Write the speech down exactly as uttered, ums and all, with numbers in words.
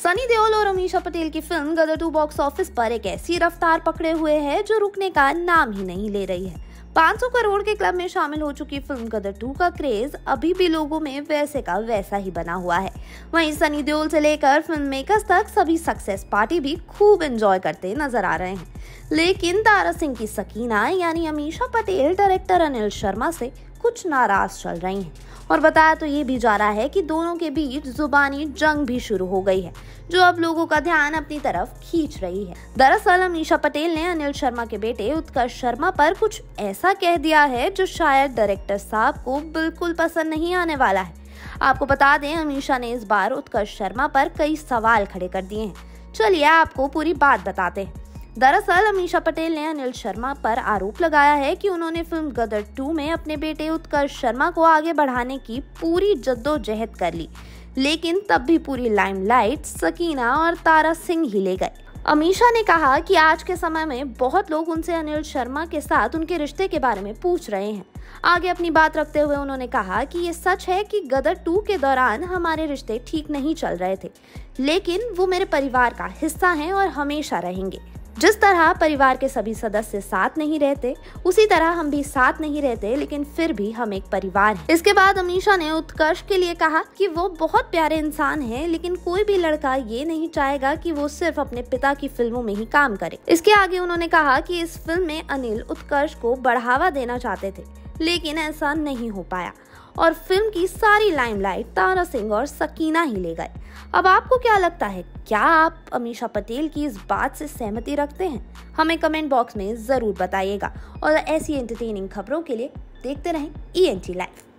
सनी देओल और अमीषा पटेल की film Gadar two box office पर एक ऐसी रफ्तार पकड़े हुए है जो रुकने का नाम ही नहीं ले रही है। पाँच सौ करोड़ के क्लब में शामिल हो चुकी फिल्म गदर टू का क्रेज अभी भी लोगों में वैसे का वैसा ही बना हुआ है। वहीं सनी देओल से लेकर फिल्म मेकर्स तक सभी सक्सेस पार्टी भी खूब एंजॉय करते नजर आ रहे हैं। लेकिन तारा सिंह की सकीना यानी अमीषा पटेल डायरेक्टर अनिल शर्मा से कुछ नाराज चल रही हैं और बताया तो ये भी जा रहा है कि दोनों के बीच जुबानी जंग भी शुरू हो गई है, जो अब लोगों का ध्यान अपनी तरफ खींच रही है। दरअसल अमीषा पटेल ने अनिल शर्मा के बेटे उत्कर्ष शर्मा पर कुछ ऐसा कह दिया है जो शायद डायरेक्टर साहब को बिल्कुल पसंद नहीं आने वाला है। आपको बता दें, अमीषा ने इस बार उत्कर्ष शर्मा पर कई सवाल खड़े कर दिए हैं। चलिए आपको पूरी बात बताते हैं। दरअसल अमीषा पटेल ने अनिल शर्मा पर आरोप लगाया है कि उन्होंने फिल्म गदर टू में अपने बेटे उत्कर्ष शर्मा को आगे बढ़ाने की पूरी जद्दोजहद कर ली, लेकिन तब भी पूरी लाइमलाइट सकीना और तारा सिंह ही ले गए। अमीषा ने कहा कि आज के समय में बहुत लोग उनसे अनिल शर्मा के साथ उनके रिश्ते के बारे में पूछ रहे हैं। आगे अपनी बात रखते हुए उन्होंने कहा कि ये सच है कि गदर टू के दौरान हमारे रिश्ते ठीक नहीं चल रहे थे, लेकिन वो मेरे परिवार का हिस्सा हैं और हमेशा रहेंगे। जिस तरह परिवार के सभी सदस्य साथ नहीं रहते, उसी तरह हम भी साथ नहीं रहते, लेकिन फिर भी हम एक परिवार हैं। इसके बाद अमीषा ने उत्कर्ष के लिए कहा कि वो बहुत प्यारे इंसान हैं, लेकिन कोई भी लड़का ये नहीं चाहेगा कि वो सिर्फ अपने पिता की फिल्मों में ही काम करे। इसके आगे उन्होंने कहा कि इस फिल्म में अनिल उत्कर्ष को बढ़ावा देना चाहते थे, लेकिन ऐसा नहीं हो पाया और फिल्म की सारी लाइमलाइट तारा सिंह और सकीना ही ले गए। अब आपको क्या लगता है, क्या आप अमीषा पटेल की इस बात से सहमति रखते हैं? हमें कमेंट बॉक्स में जरूर बताइएगा और ऐसी एंटरटेनिंग खबरों के लिए देखते रहें ई एन टी लाइव।